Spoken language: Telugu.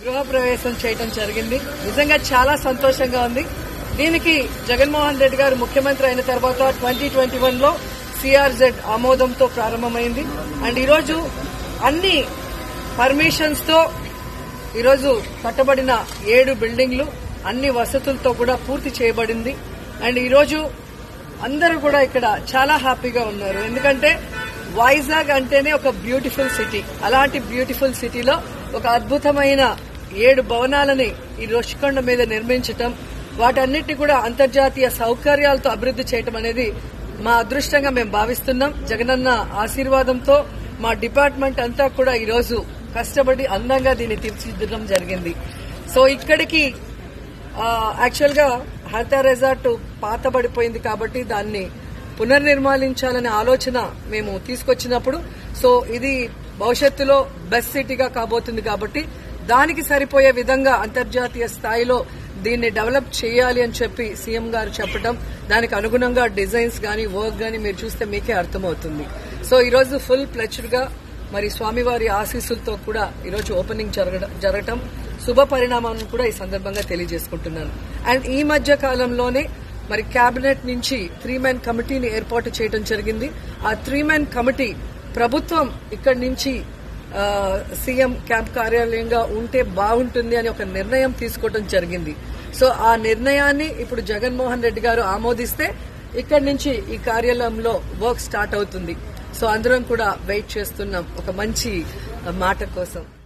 గృహప్రవేశం చేయడం జరిగింది. నిజంగా చాలా సంతోషంగా ఉంది. దీనికి జగన్మోహన్ రెడ్డి గారు ముఖ్యమంత్రి అయిన తర్వాత 2021లో సిఆర్జెడ్ ఆమోదంతో ప్రారంభమైంది. అండ్ ఈరోజు అన్ని పర్మిషన్స్ తో ఈరోజు కట్టబడిన 7 బిల్డింగ్లు అన్ని వసతులతో కూడా పూర్తి చేయబడింది. అండ్ ఈరోజు అందరూ కూడా ఇక్కడ చాలా హ్యాపీగా ఉన్నారు. ఎందుకంటే వైజాగ్ అంటేనే ఒక బ్యూటిఫుల్ సిటీ. అలాంటి బ్యూటిఫుల్ సిటీలో ఒక అద్భుతమైన 7 భవనాలని ఈ రుషికొండ మీద నిర్మించటం, వాటన్నిటిని కూడా అంతర్జాతీయ సౌకర్యాలతో అభివృద్ది చేయటం అనేది మా అదృష్టంగా మేము భావిస్తున్నాం. జగనన్న ఆశీర్వాదంతో మా డిపార్ట్మెంట్ అంతా కూడా ఈరోజు కష్టపడి అందంగా దీన్ని తీర్చిదిద్దడం జరిగింది. సో ఇక్కడికి యాక్చువల్ గా హరిత రిసార్ట్ పాతబడిపోయింది కాబట్టి దాన్ని పునర్నిర్మాణించాలనే ఆలోచన మేము తీసుకొచ్చినప్పుడు సో ఇది భవిష్యత్తులో బెస్ట్ సిటీగా కాబోతుంది కాబట్టి దానికి సరిపోయే విధంగా అంతర్జాతీయ స్థాయిలో దీన్ని డెవలప్ చేయాలి అని చెప్పి సీఎం గారు చెప్పడం, దానికి అనుగుణంగా డిజైన్స్ గానీ వర్క్ గానీ మీరు చూస్తే మీకే అర్థమవుతుంది. సో ఈరోజు ఫుల్ ప్లెచ్డ్ గా మరి స్వామివారి ఆశీస్సులతో కూడా ఈరోజు ఓపెనింగ్ జరగటం శుభ పరిణామాన్ని కూడా ఈ సందర్భంగా తెలియజేసుకుంటున్నాను. అండ్ ఈ మధ్య కాలంలోనే మరి కేబినెట్ నుంచి 3-man కమిటీని ఏర్పాటు చేయడం జరిగింది. ఆ 3-man కమిటీ ప్రభుత్వం ఇక్కడి నుంచి సీఎం క్యాంప్ కార్యాలయంగా ఉంటే బాగుంటుంది అని ఒక నిర్ణయం తీసుకోవడం జరిగింది. సో ఆ నిర్ణయాన్ని ఇప్పుడు జగన్మోహన్ రెడ్డి గారు ఆమోదిస్తే ఇక్కడి నుంచి ఈ కార్యాలయంలో వర్క్ స్టార్ట్ అవుతుంది. సో అందరం కూడా వెయిట్ చేస్తున్నాం ఒక మంచి మాట కోసం.